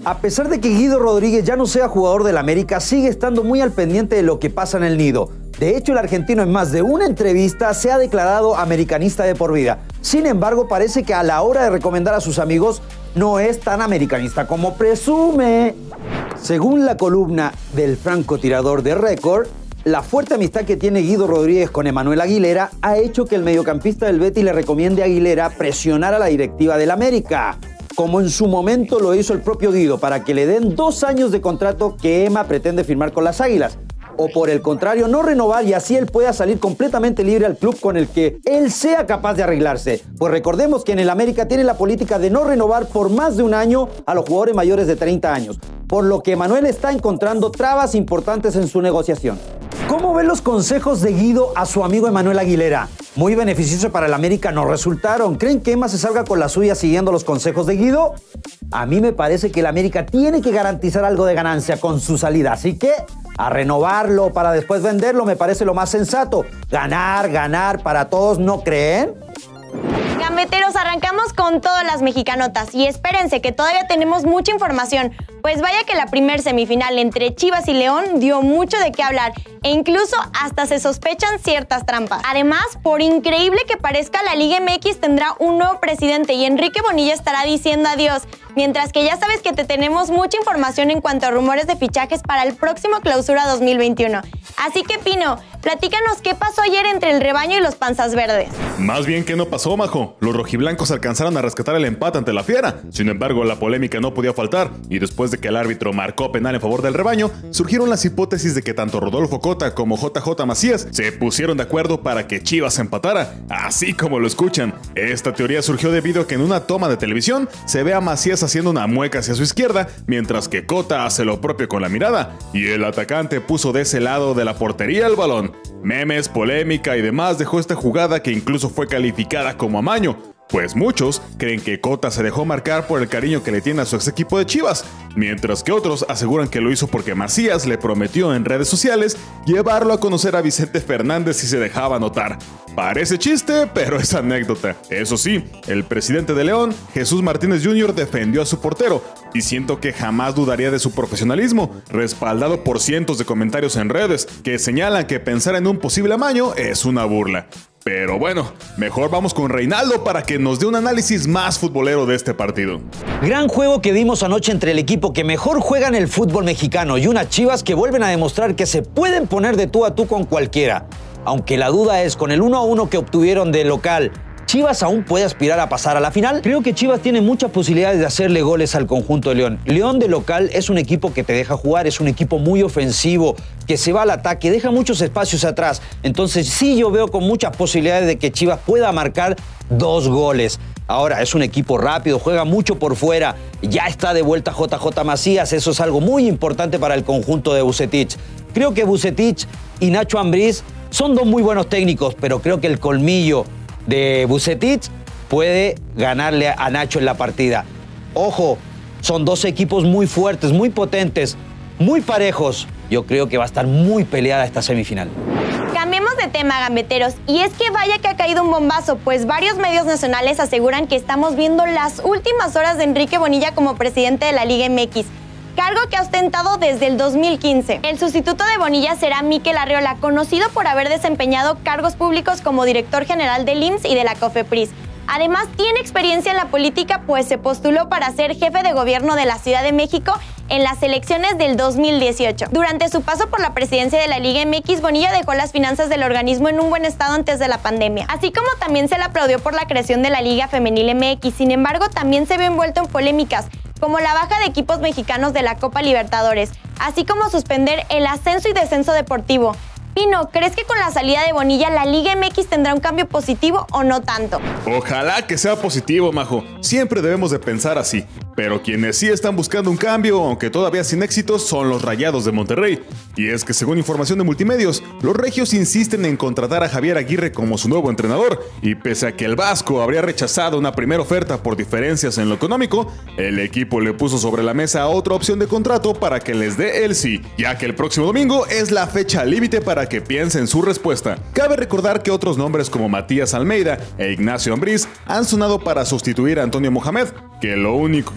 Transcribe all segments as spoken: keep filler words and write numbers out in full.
A pesar de que Guido Rodríguez ya no sea jugador del América, sigue estando muy al pendiente de lo que pasa en el nido. De hecho, el argentino en más de una entrevista se ha declarado americanista de por vida. Sin embargo, parece que a la hora de recomendar a sus amigos no es tan americanista como presume. Según la columna del francotirador de Record, la fuerte amistad que tiene Guido Rodríguez con Emanuel Aguilera ha hecho que el mediocampista del Betis le recomiende a Aguilera presionar a la directiva del América, como en su momento lo hizo el propio Guido, para que le den dos años de contrato que Emma pretende firmar con las Águilas. O por el contrario, no renovar y así él pueda salir completamente libre al club con el que él sea capaz de arreglarse. Pues recordemos que en el América tiene la política de no renovar por más de un año a los jugadores mayores de treinta años, por lo que Emanuel está encontrando trabas importantes en su negociación. ¿Cómo ven los consejos de Guido a su amigo Emanuel Aguilera? Muy beneficiosos para el América no resultaron. ¿Creen que Emma se salga con la suya siguiendo los consejos de Guido? A mí me parece que el América tiene que garantizar algo de ganancia con su salida, así que a renovarlo para después venderlo me parece lo más sensato. Ganar, ganar para todos, ¿no creen? Gambeteros, arrancamos con todas las mexicanotas y espérense que todavía tenemos mucha información, pues vaya que la primer semifinal entre Chivas y León dio mucho de qué hablar e incluso hasta se sospechan ciertas trampas. Además, por increíble que parezca, la Liga M X tendrá un nuevo presidente y Enrique Bonilla estará diciendo adiós, mientras que ya sabes que te tenemos mucha información en cuanto a rumores de fichajes para el próximo Clausura dos mil veintiuno. Así que, Pino, platícanos qué pasó ayer entre el rebaño y los panzas verdes. Más bien que no pasó, majo. Los rojiblancos alcanzaron a rescatar el empate ante la Fiera. Sin embargo, la polémica no podía faltar, y después de que el árbitro marcó penal en favor del rebaño, surgieron las hipótesis de que tanto Rodolfo Cota como J J Macías se pusieron de acuerdo para que Chivas empatara, así como lo escuchan. Esta teoría surgió debido a que en una toma de televisión se ve a Macías haciendo una mueca hacia su izquierda, mientras que Cota hace lo propio con la mirada, y el atacante puso de ese lado de la portería el balón. Memes, polémica y demás dejó esta jugada que incluso fue calificada como amaño, pues muchos creen que Cota se dejó marcar por el cariño que le tiene a su ex equipo de Chivas, mientras que otros aseguran que lo hizo porque Macías le prometió en redes sociales llevarlo a conocer a Vicente Fernández si se dejaba notar. Parece chiste, pero es anécdota. Eso sí, el presidente de León, Jesús Martínez junior, defendió a su portero, diciendo que jamás dudaría de su profesionalismo, respaldado por cientos de comentarios en redes que señalan que pensar en un posible amaño es una burla. Pero bueno, mejor vamos con Reinaldo para que nos dé un análisis más futbolero de este partido. Gran juego que vimos anoche entre el equipo que mejor juega en el fútbol mexicano y unas Chivas que vuelven a demostrar que se pueden poner de tú a tú con cualquiera. Aunque la duda es, con el uno a uno que obtuvieron de local, ¿Chivas aún puede aspirar a pasar a la final? Creo que Chivas tiene muchas posibilidades de hacerle goles al conjunto de León. León de local es un equipo que te deja jugar, es un equipo muy ofensivo, que se va al ataque, deja muchos espacios atrás. Entonces sí, yo veo con muchas posibilidades de que Chivas pueda marcar dos goles. Ahora, es un equipo rápido, juega mucho por fuera, ya está de vuelta J J Macías, eso es algo muy importante para el conjunto de Vucetich. Creo que Vucetich y Nacho Ambriz son dos muy buenos técnicos, pero creo que el colmillo de Vucetich puede ganarle a Nacho en la partida. Ojo, son dos equipos muy fuertes, muy potentes, muy parejos. Yo creo que va a estar muy peleada esta semifinal. Cambiemos de tema, gambeteros, y es que vaya que ha caído un bombazo, pues varios medios nacionales aseguran que estamos viendo las últimas horas de Enrique Bonilla como presidente de la Liga M X, cargo que ha ostentado desde el dos mil quince. El sustituto de Bonilla será Mikel Arriola, conocido por haber desempeñado cargos públicos como director general del I M S S y de la COFEPRIS. Además, tiene experiencia en la política, pues se postuló para ser jefe de gobierno de la Ciudad de México en las elecciones del dos mil dieciocho. Durante su paso por la presidencia de la Liga M X, Bonilla dejó las finanzas del organismo en un buen estado antes de la pandemia, así como también se le aplaudió por la creación de la Liga Femenil M X. Sin embargo, también se vio envuelto en polémicas, como la baja de equipos mexicanos de la Copa Libertadores, así como suspender el ascenso y descenso deportivo. Pino, ¿crees que con la salida de Bonilla la Liga M X tendrá un cambio positivo o no tanto? Ojalá que sea positivo, majo. Siempre debemos de pensar así. Pero quienes sí están buscando un cambio, aunque todavía sin éxito, son los Rayados de Monterrey. Y es que según información de Multimedios, los regios insisten en contratar a Javier Aguirre como su nuevo entrenador, y pese a que el vasco habría rechazado una primera oferta por diferencias en lo económico, el equipo le puso sobre la mesa otra opción de contrato para que les dé el sí, ya que el próximo domingo es la fecha límite para que piensen su respuesta. Cabe recordar que otros nombres como Matías Almeida e Ignacio Ambriz han sonado para sustituir a Antonio Mohamed, que lo único que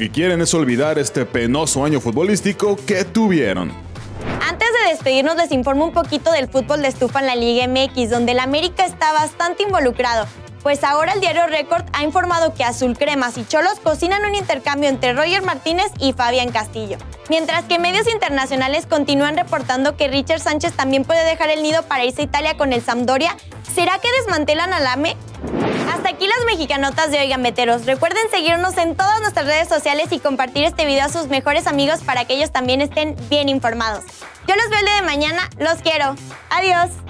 que quieren es olvidar este penoso año futbolístico que tuvieron. Antes de despedirnos, les informo un poquito del fútbol de estufa en la Liga M X, donde el América está bastante involucrado. Pues ahora el diario Record ha informado que Azul Cremas y Cholos cocinan un intercambio entre Roger Martínez y Fabián Castillo. Mientras que medios internacionales continúan reportando que Richard Sánchez también puede dejar el nido para irse a Italia con el Sampdoria. ¿Será que desmantelan al A M E? Hasta aquí las mexicanotas de hoy, gambeteros. Recuerden seguirnos en todas nuestras redes sociales y compartir este video a sus mejores amigos para que ellos también estén bien informados. Yo los veo el día de mañana. Los quiero. Adiós.